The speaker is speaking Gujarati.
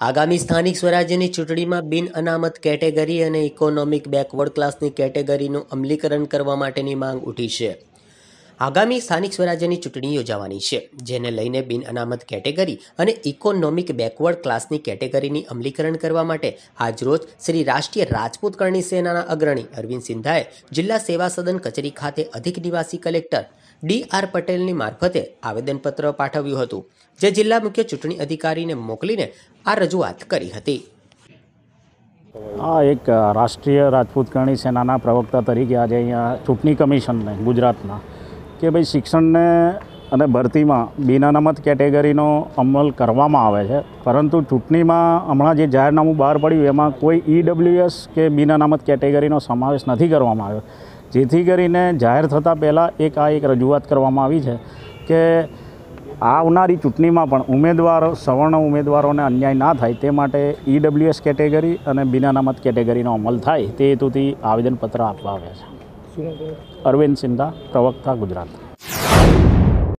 આગામી સ્થાનિક સ્વરાજ્યની ચૂંટણીમાં બિન અનામત કેટેગરી અને ઇકોનોમિક બેકવર્ડ ક્લાસની કેટેગરીનું અમલીકરણ કરવા માટેની માંગ ઉઠી છે। આગામી સ્થાનિક સ્વરાજ્યની ચૂંટણી યોજાવાની છે, જેને લઈને બિન અનામત કેટેગરી અને ઇકોનોમિક બેકવર્ડ ક્લાસની કેટેગરીની અમલીકરણ કરવા માટે આજરોજ શ્રી રાષ્ટ્રીય રાજપૂત કરણી સેનાના અગ્રણી અરવિંદ સિંધાએ જિલ્લા સેવા સદન કચેરી ખાતે અધિક નિવાસી કલેક્ટર ડી.આર. પટેલની મારફતે આવેદનપત્ર પાઠવ્યું હતું, જે જિલ્લા મુખ્ય ચૂંટણી અધિકારીને મોકલીને આ રજૂઆત કરી હતી। આ એક રાષ્ટ્રીય રાજપૂત કરણી સેનાના પ્રવક્તા તરીકે આજે અહીંયા ચૂંટણી કમિશનને ગુજરાતના કે ભાઈ શિક્ષણને અને ભરતીમાં બિન અનામત કેટેગરીનો અમલ કરવામાં આવે છે, પરંતુ ચૂંટણીમાં હમણાં જે જાહેરનામું બહાર પડ્યું એમાં કોઈ ઈડબ્લ્યુએસ કે બિન અનામત કેટેગરીનો સમાવેશ નથી કરવામાં આવ્યો, જેથી કરીને જાહેર થતાં પહેલાં એક રજૂઆત કરવામાં આવી છે કે આવનારી ચૂંટણીમાં પણ સવર્ણ ઉમેદવારોને અન્યાય ના થાય તે માટે ઈડબ્લ્યુએસ કેટેગરી અને બિન અનામત કેટેગરીનો અમલ થાય તે હેતુથી આવેદનપત્ર આપવા આવ્યા છે। અરવિંદ સિંધા, પ્રવક્તા, ગુજરાત।